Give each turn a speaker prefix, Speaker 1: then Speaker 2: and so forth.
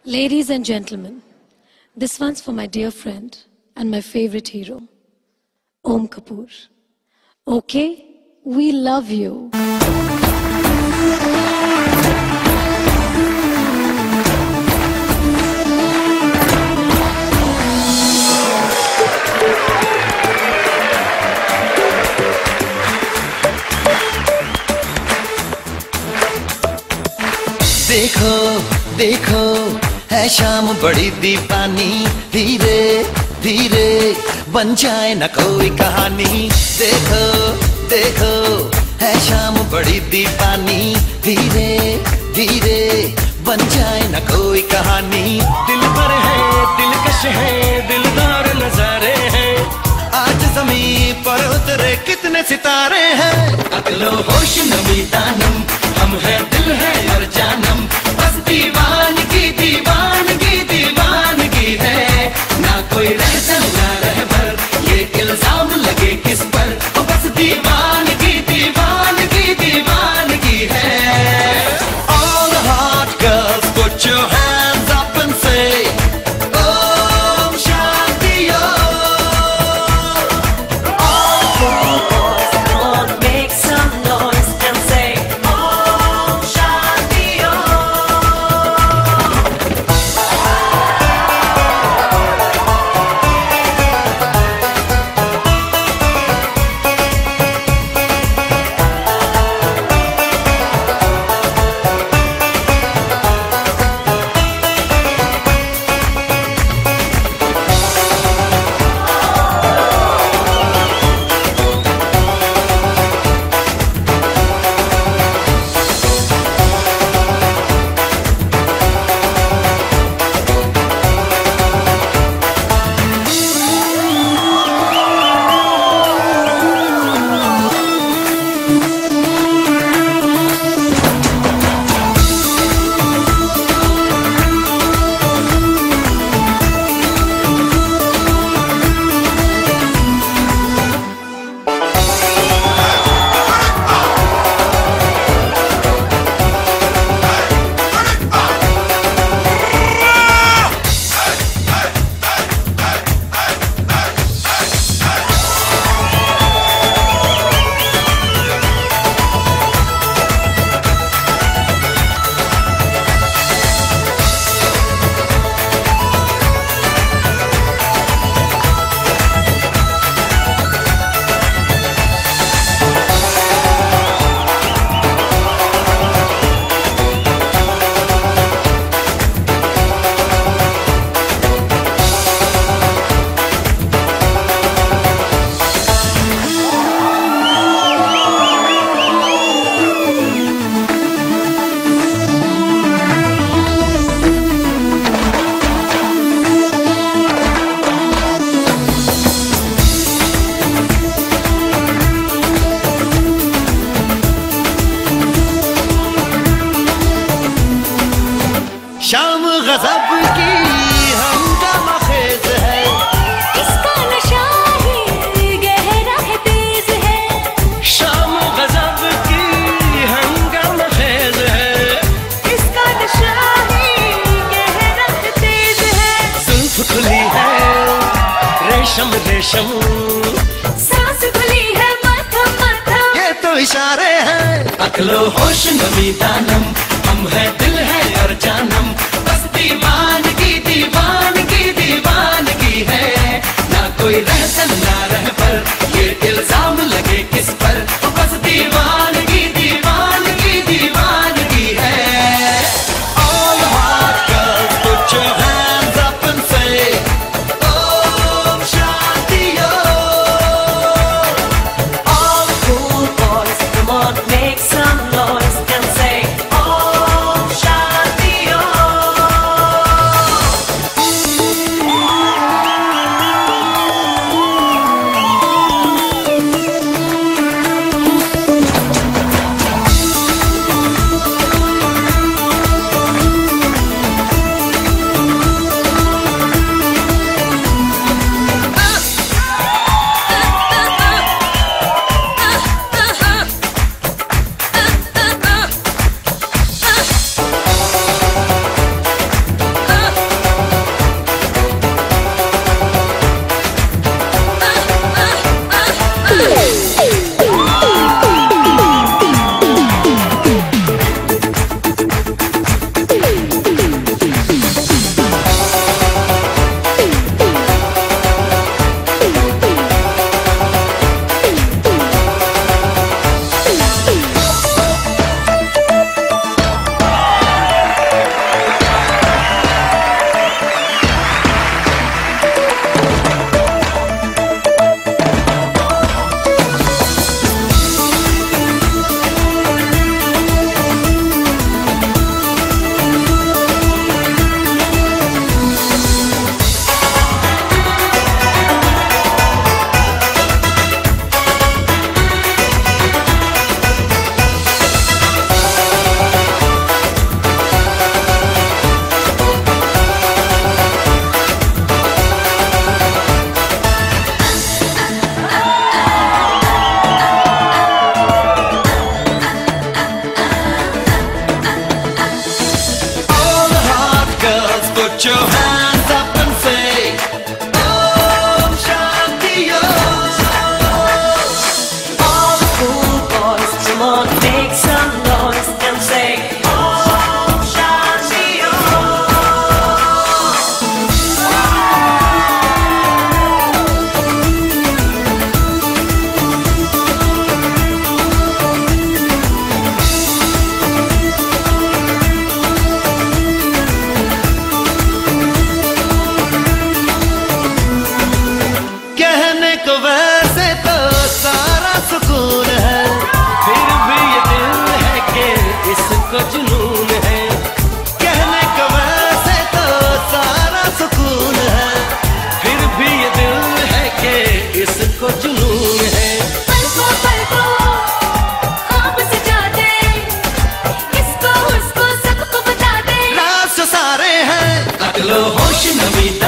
Speaker 1: Ladies and gentlemen, this one's for my dear friend and my favorite hero, Om Kapoor. Okay, we love you.
Speaker 2: देखो देखो है शाम बड़ी दीवानी, धीरे धीरे बन जाए न कोई कहानी। देखो देखो है शाम बड़ी दीवानी, धीरे धीरे बन जाए न कोई कहानी। दिल पर है दिलकश है दिलदार नजारे हैं, आज जमीन पर उतरे कितने सितारे हैं। अकलो होश नमी दानम, हम है दिल है और जानम, बस दीवानगी दीवानगी दीवानगी है। ना कोई रहसन ना रहबर, ये इल्जाम लगे किस पर, बस दीवानगी दीवानगी दीवानगी है। All the hot girls put your hands up and say Om Shanti Om। All the boys come on make some noise and say Om Shanti Om। शाम गजब की हंगामा खेज है,
Speaker 3: इसका नशा ही गहरा है तेज है।
Speaker 2: शाम गजब की हंगामा खेज है,
Speaker 3: इसका नशा ही गहरा है तेज है।
Speaker 2: जुल्फ खुली है रेशम रेशम,
Speaker 3: सांस खुली है मथम मथम,
Speaker 2: ये तो इशारे हैं। अकलो होश नमी दानम, हम है दिल है और जानम, बस दीवानगी दीवानगी दीवानगी है। ना कोई रहसन ना रहबर, ये इल्जाम लगे किस पर, बस दीवानगी दीवानगी दीवानगी है। All the hot girls put your hands up and say Om Shanti Om।
Speaker 3: all the cool boys come on make some noise and say Om Shanti Om।
Speaker 2: Put your hands up and say, Om Shanti Om.
Speaker 3: All the cool boys, come on, make some noise and say, Om Shanti Om.
Speaker 2: कहने को वैसे तो सारा सुकून है, फिर भी ये दिल है कि इसको जुनून है। कहने को वैसे तो सारा सुकून है, फिर भी ये दिल है कि इसको जुनून है।
Speaker 4: पल को ख्वाब सजा दे, इसको उसको सबको बता दे।
Speaker 2: राज जो सारे हैं, अकलो होश नमीता